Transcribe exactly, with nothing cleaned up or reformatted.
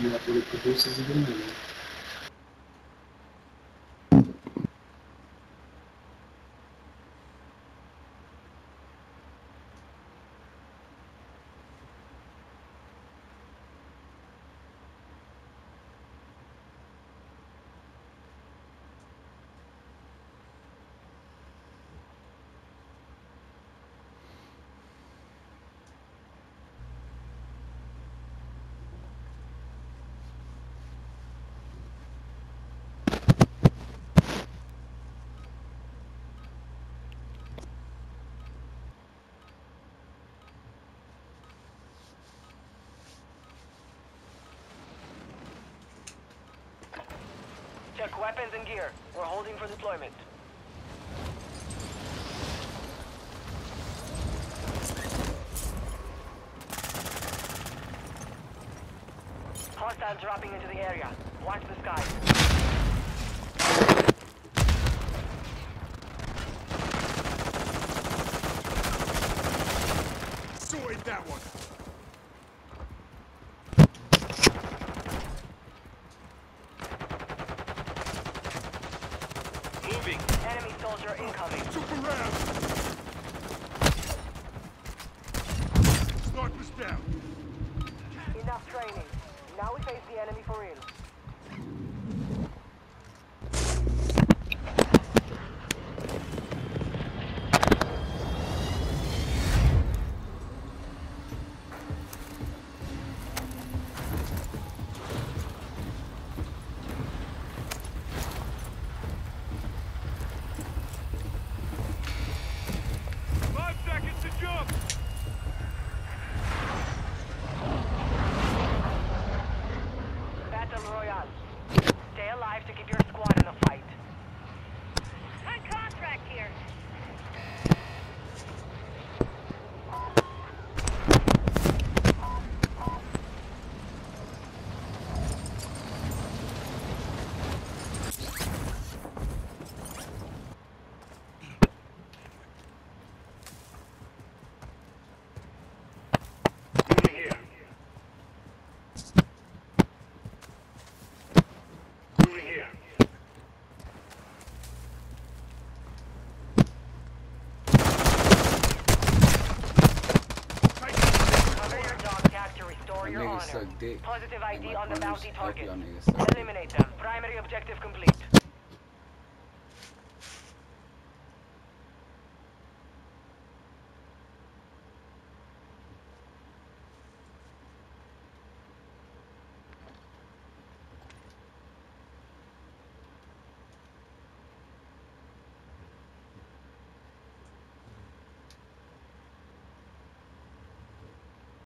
gila kulit kudus sih gimana? Check weapons and gear. We're holding for deployment. Hostiles dropping into the area. Watch the sky. Sorted that one. Moving. Enemy soldier incoming. Took around. Snipers down. Enough training. Now we face the enemy for real. Five seconds to jump. Battle Royale. Stay alive to keep your squad in the fight. On contract here. Moving here. Moving here. Cover your dog tag to restore your Niggas honor. suck dick. Positive I D Like on the my bounty partners, fuck target. y'all niggas suck dick. Eliminate them. Primary objective complete.